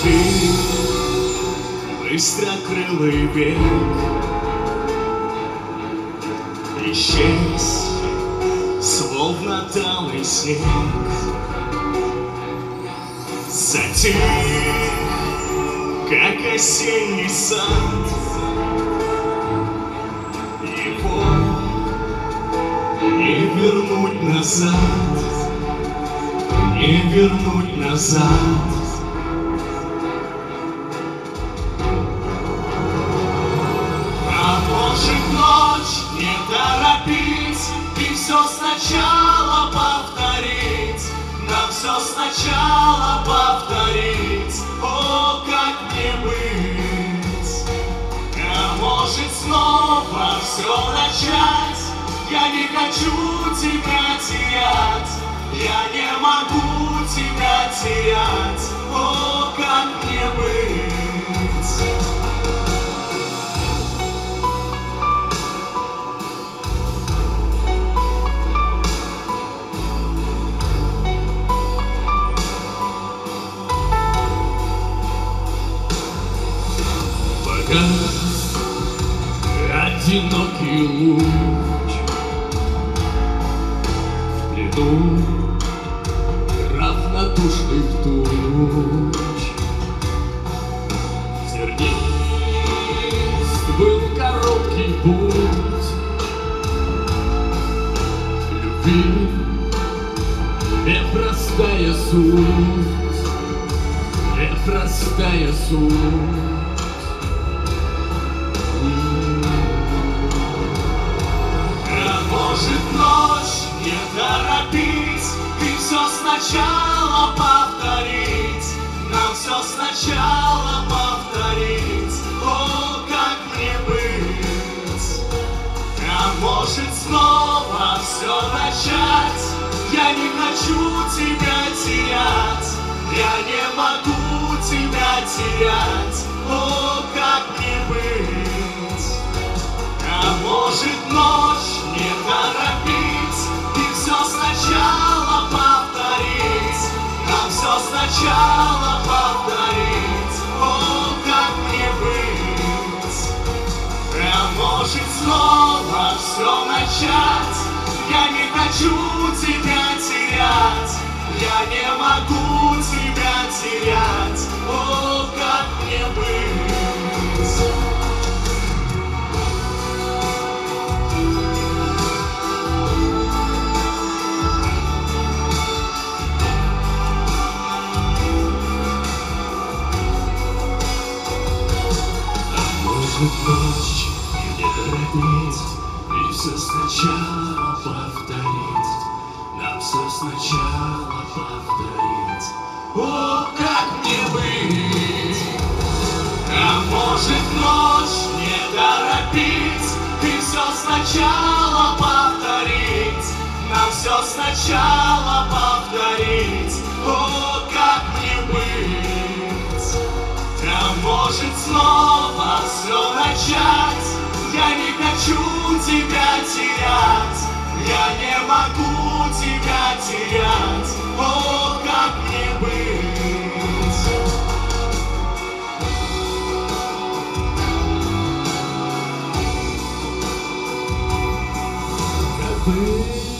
Ты быстрокрылый век исчез, словно талый снег. Затих, как осенний сад. Его не вернуть назад, не вернуть назад. А может, ночь не торопить и все сначала повторить, нам все сначала повторить. О, как мне быть? А может, снова все начать? Я не хочу тебя терять, я не могу тебя терять. О, как мне быть? Погас одинокий луч в плену равнодушных туч. Тернист был короткий путь любви, непростая суть, непростая суть. Может, ночь не торопить и все сначала повторить, нам все сначала повторить. О, как мне быть? А может, снова все начать? Я не хочу тебя терять, я не могу тебя терять. О, как мне быть? А может, ночь не торопить и все сначала повторить, нам все сначала повторить. О, как мне быть? А может, снова все начать? Я не хочу тебя терять, я не могу тебя терять. О, как мне быть? Может, ночь не торопить и все сначала повторить, нам все сначала повторить. О, как мне быть? А может, ночь не торопить и все сначала повторить, нам все сначала повторить. О, как мне быть? А может, снова все начать? Я не хочу тебя терять, я не могу тебя терять. О, как мне быть? Как быть?